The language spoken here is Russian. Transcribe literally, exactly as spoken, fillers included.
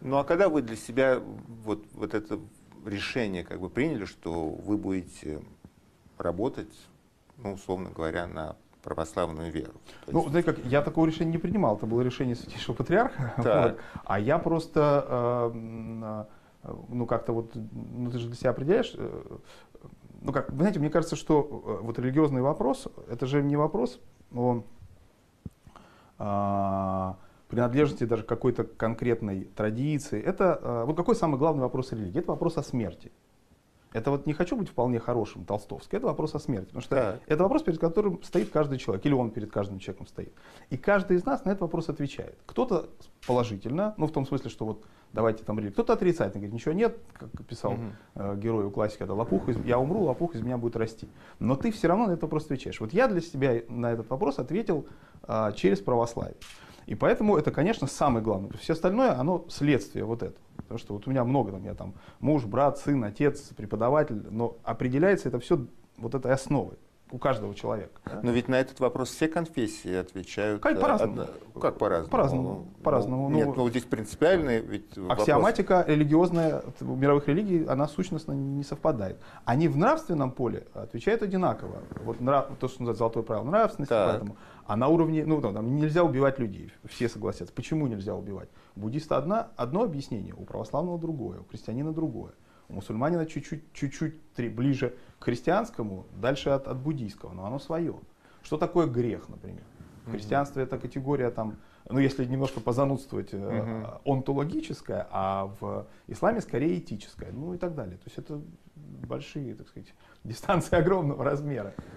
Ну а когда вы для себя вот, вот это решение как бы приняли, что вы будете работать, ну, условно говоря, на православную веру? То Ну, есть... знаете как, я такого решения не принимал, это было решение Святейшего Патриарха, Так. вот. А я просто, э, ну, как-то вот, ну, ты же для себя определяешь, э, ну, как, вы знаете, мне кажется, что э, вот религиозный вопрос, это же не вопрос о э, принадлежности даже к какой-то конкретной традиции, это, э, вот какой самый главный вопрос религии? Это вопрос о смерти. Это вот не хочу быть вполне хорошим, толстовский, это вопрос о смерти. Потому что Так. это вопрос, перед которым стоит каждый человек, или он перед каждым человеком стоит. И каждый из нас на этот вопрос отвечает. Кто-то положительно, ну в том смысле, что вот давайте там религию, кто-то отрицательно, говорит, ничего нет, как писал Угу. э, герой у классика, это лопуха, из, я умру, лопуха из меня будет расти. Но ты все равно на этот вопрос отвечаешь. Вот я для себя на этот вопрос ответил э, через православие. И поэтому это, конечно, самое главное. Все остальное, оно следствие вот этого. Потому что вот у меня много, там, я там муж, брат, сын, отец, преподаватель, но определяется это все вот этой основой у каждого человека. Да? Но ведь на этот вопрос все конфессии отвечают. Как по-разному. Одно... Как по-разному? По-разному. По-разному. Ну, нет, ну, ну здесь принципиальный ведь аксиоматика вопрос... религиозная мировых религий, она сущностно не совпадает. Они в нравственном поле отвечают одинаково. Вот нрав, то, что называется золотое правило нравственности, Так. поэтому. А на уровне, ну там нельзя убивать людей, все согласятся. Почему нельзя убивать? У буддиста одна, одно объяснение, у православного другое, у христианина другое. У мусульманина чуть-чуть, чуть-чуть ближе к христианскому, дальше от, от буддийского, но оно свое. Что такое грех, например? В христианстве это категория, там, ну если немножко позанудствовать, mm-hmm. онтологическая, а в исламе скорее этическая, ну и так далее. То есть это большие, так сказать, дистанции огромного размера.